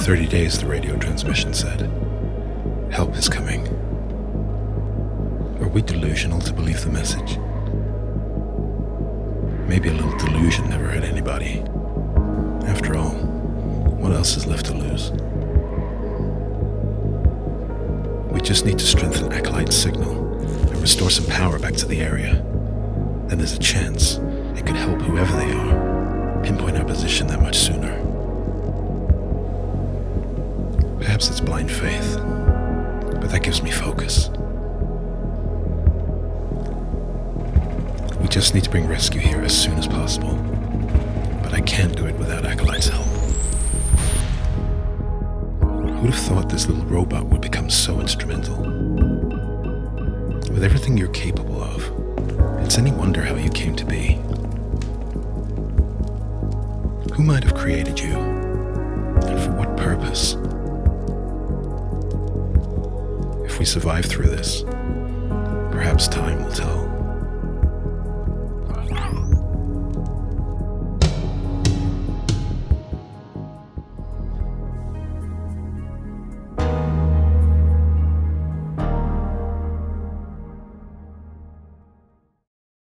30 days, the radio transmission said. Help is coming. Are we delusional to believe the message? Maybe a little delusion never hurt anybody. After all, what else is left to lose? We just need to strengthen Acolyte's signal and restore some power back to the area. Then there's a chance it could help whoever they are pinpoint our position that much sooner. Perhaps it's blind faith, but that gives me focus. We just need to bring rescue here as soon as possible, but I can't do it without Acolyte's help. Who'd have thought this little robot would become so instrumental? With everything you're capable of, it's any wonder how you came to be. Who might have created you? And for what purpose? If we survive through this, perhaps time will tell.